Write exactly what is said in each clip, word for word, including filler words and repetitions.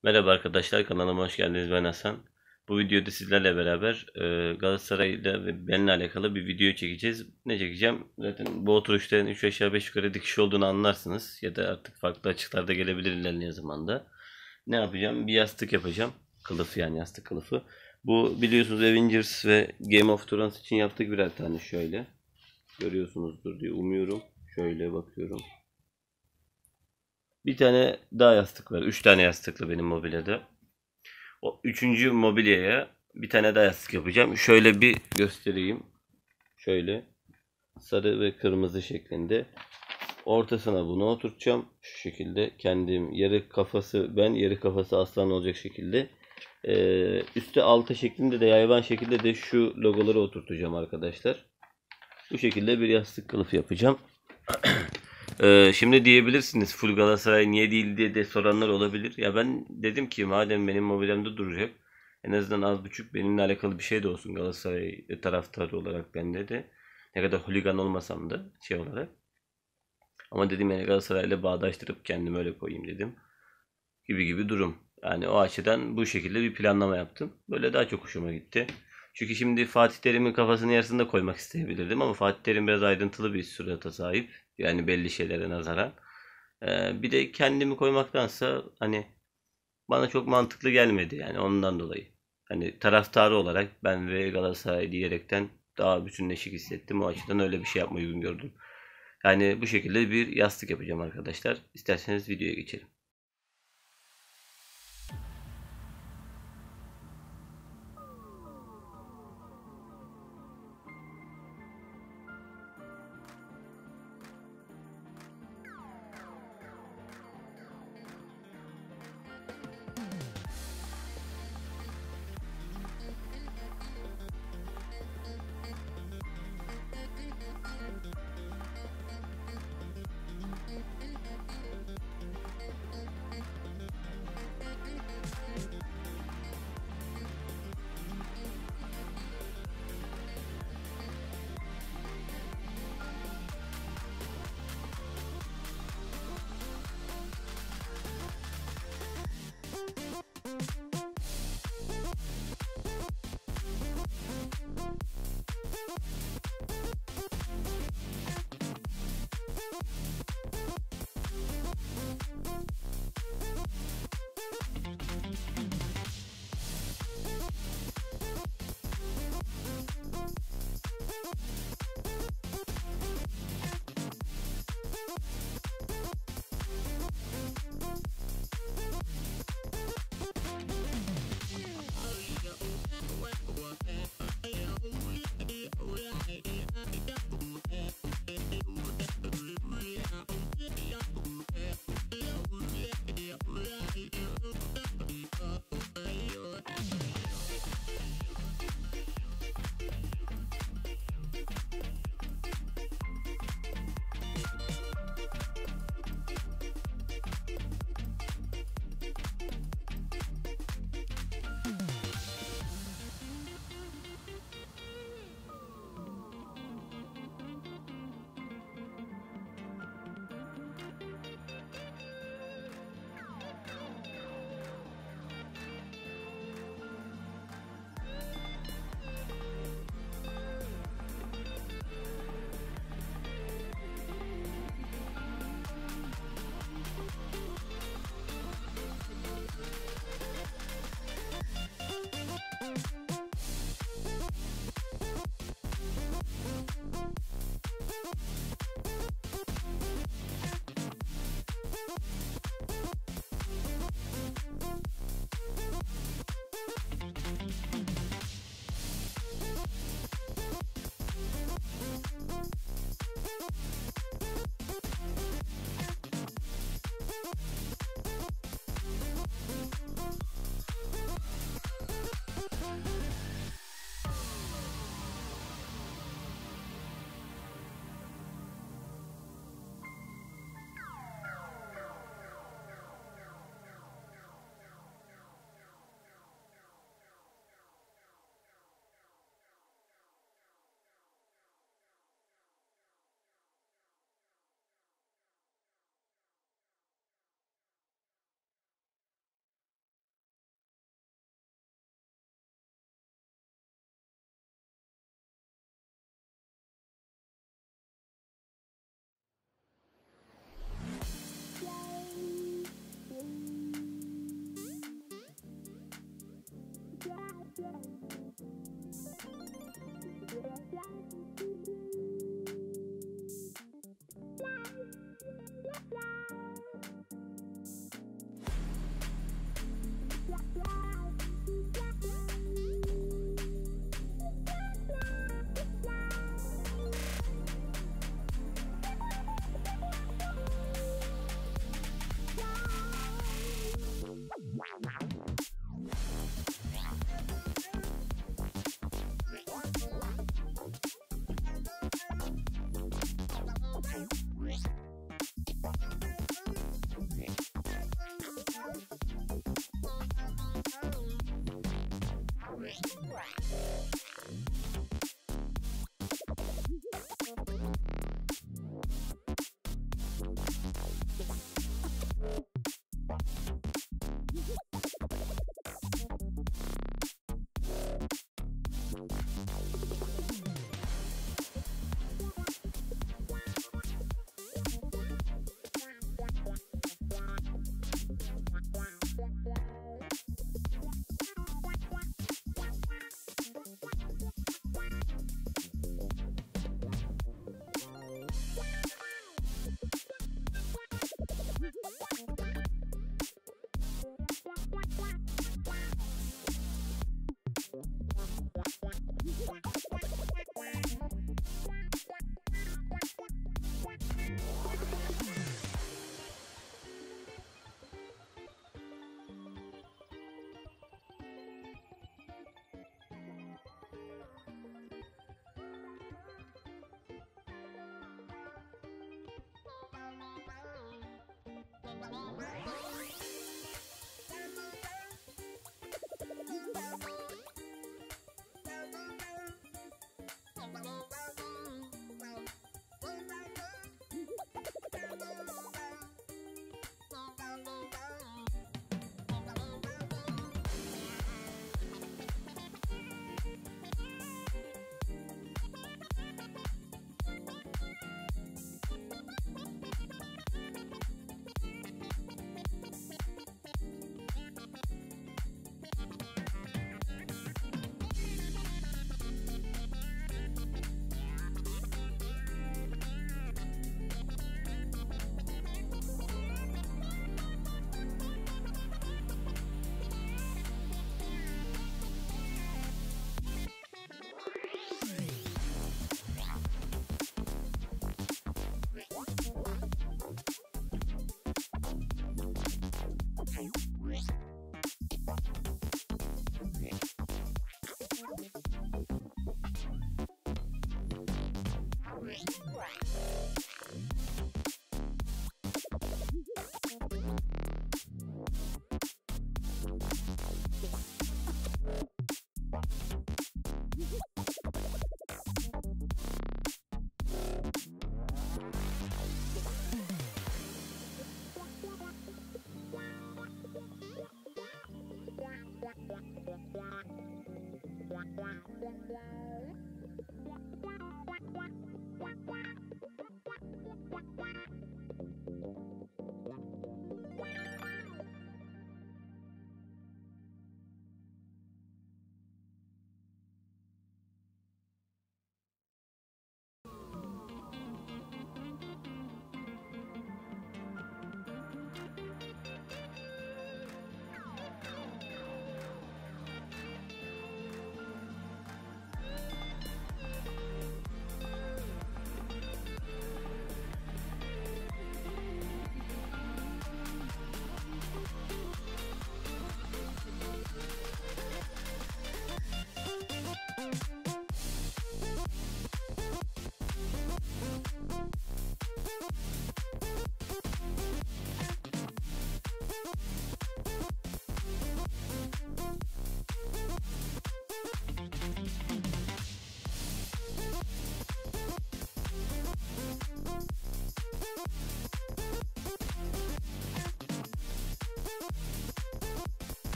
Merhaba arkadaşlar, kanalıma hoş geldiniz. Ben Hasan. Bu videoda sizlerle beraber e, Galatasaray'la ve benimle alakalı bir video çekeceğiz. Ne çekeceğim? Zaten bu oturuşların üç aşağı beş yukarı dikiş olduğunu anlarsınız. Ya da artık farklı açıklarda gelebilir ilerleyen zamanda. Ne yapacağım? Bir yastık yapacağım. Kılıf, yani yastık kılıfı. Bu biliyorsunuz Avengers ve Game of Thrones için yaptık birer tane şöyle. Görüyorsunuzdur diye umuyorum. Şöyle bakıyorum. Bir tane daha yastık var. Üç tane yastıklı benim mobilyada. O üçüncü mobilyaya bir tane daha yastık yapacağım. Şöyle bir göstereyim. Şöyle sarı ve kırmızı şeklinde. Ortasına bunu oturtacağım. Şu şekilde kendim yarı kafası ben yarı kafası aslan olacak şekilde. Ee, üstte alta şeklinde de yayvan şekilde de şu logoları oturtacağım arkadaşlar. Bu şekilde bir yastık kılıfı yapacağım. Ee, şimdi diyebilirsiniz full Galatasaray niye değil diye de soranlar olabilir. Ya ben dedim ki madem benim mobilyamda duracak, en azından az buçuk benimle alakalı bir şey de olsun Galatasaray taraftarı olarak bende de. Ne kadar holigan olmasam da şey olarak. Ama dedim yani Galatasaray'la bağdaştırıp kendimi öyle koyayım dedim. Gibi gibi durum. Yani o açıdan bu şekilde bir planlama yaptım. Böyle daha çok hoşuma gitti. Çünkü şimdi Fatih Terim'in kafasının yarısını da koymak isteyebilirdim ama Fatih Terim biraz ayrıntılı bir surata sahip. Yani belli şeylere nazaran. Ee, bir de kendimi koymaktansa hani bana çok mantıklı gelmedi yani ondan dolayı. Hani taraftarı olarak ben ve Galatasaray diyerekten daha bütünleşik hissettim. O açıdan öyle bir şey yapmayı uygun gördüm. Yani bu şekilde bir yastık yapacağım arkadaşlar. İsterseniz videoya geçelim.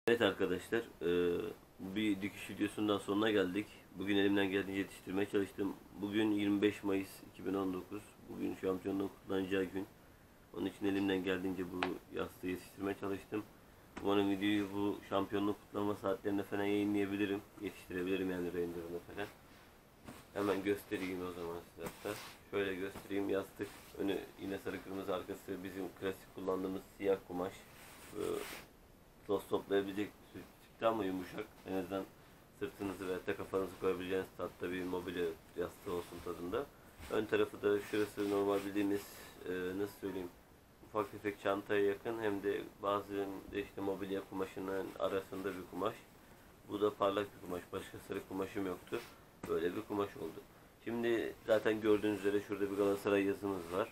Evet arkadaşlar, e, bir dikiş videosundan sonuna geldik. Bugün elimden geldiğince yetiştirmeye çalıştım. Bugün yirmi beş Mayıs iki bin on dokuz. Bugün şampiyonluğun kutlanacağı gün. Onun için elimden geldiğince bu yastığı yetiştirmeye çalıştım. Umarım videoyu bu şampiyonluk kutlama saatlerinde falan yayınlayabilirim. Yetiştirebilirim yani renderını falan. Hemen göstereyim o zaman size hatta. Şöyle göstereyim, yastık. Önü yine sarı kırmızı, arkası bizim klasik kullandığımız siyah kumaş. Böyle toz toplayabilecek tipte ama yumuşak. En azından sırtınızı veya da kafanızı koyabileceğiniz tatta bir mobilya yastığı olsun tadında. Ön tarafı da şurası normal bildiğimiz, e, nasıl söyleyeyim, ufak tefek çantaya yakın, hem de bazı de işte mobilya kumaşının arasında bir kumaş. Bu da parlak bir kumaş. Başka sarı kumaşım yoktu. Böyle bir kumaş oldu. Şimdi zaten gördüğünüz üzere şurada bir Galatasaray yazımız var.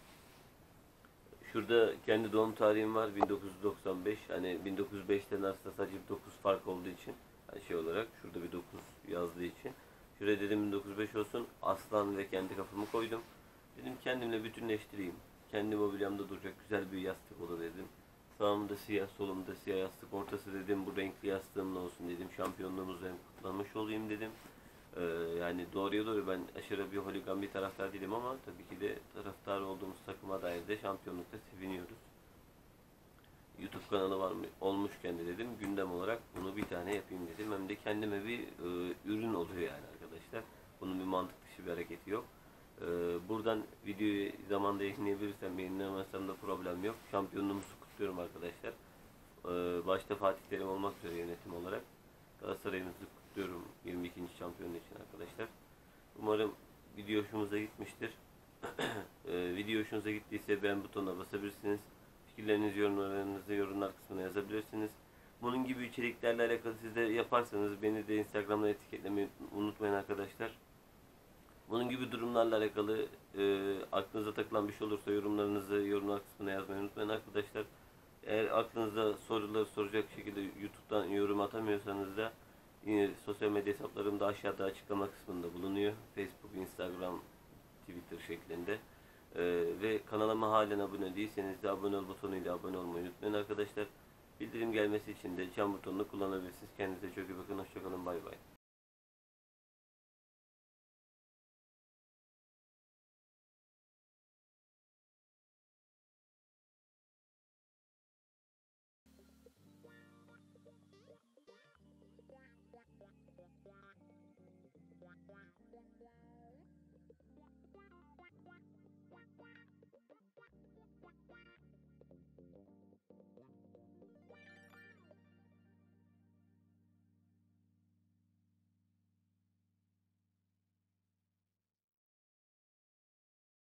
Şurada kendi doğum tarihim var, bin dokuz yüz doksan beş. Hani bin dokuz yüz beşten aslında sadece bir dokuz fark olduğu için, hani şey olarak şurada bir dokuz yazdığı için. Şuraya dedim bin dokuz yüz beş olsun. Aslan ve kendi kafamı koydum. Dedim kendimle bütünleştireyim. Kendi mobilyamda duracak güzel bir yastık olur dedim. Sağımda siyah, solumda siyah yastık. Ortası dedim bu renkli yastığımla olsun dedim. Şampiyonluğumuzu hem kutlamış olayım dedim. Ee, yani doğruya doğru ben aşırı bir holigan bir taraftar değilim ama tabii ki de taraftar olduğumuz takıma dair de şampiyonlukta seviniyoruz. YouTube kanalı var mı olmuşken de dedim gündem olarak bunu bir tane yapayım dedim. Hem de kendime bir e, ürün oluyor yani arkadaşlar. Bunun bir mantık dışı bir hareketi yok. E, buradan videoyu zamanda yayınlayabilirsem, yayınlamazsam da problem yok. Şampiyonluğumuzu kutluyorum arkadaşlar. E, başta Fatih Terim olmak üzere yönetim olarak Galatasaray'ımızı kutluyorum yirmi ikinci şampiyonluğu için arkadaşlar. Umarım video hoşunuza gitmiştir. e, video hoşunuza gittiyse beğen butonuna basabilirsiniz. Fikirlerinizi, yorumlarınızı yorumlar kısmına yazabilirsiniz. Bunun gibi içeriklerle alakalı siz de yaparsanız beni de Instagram'da etiketlemeyi unutmayın arkadaşlar. Bunun gibi durumlarla alakalı e, aklınıza takılan bir şey olursa yorumlarınızı yorumlar kısmına yazmayı unutmayın arkadaşlar. Eğer aklınızda soruları soracak şekilde YouTube'dan yorum atamıyorsanız da yine sosyal medya hesaplarım da aşağıda açıklama kısmında bulunuyor. Facebook, Instagram, Twitter şeklinde. Ee, ve kanalıma halen abone değilseniz de abone ol butonuyla abone olmayı unutmayın arkadaşlar. Bildirim gelmesi için de çan butonunu kullanabilirsiniz. Kendinize çok iyi bakın.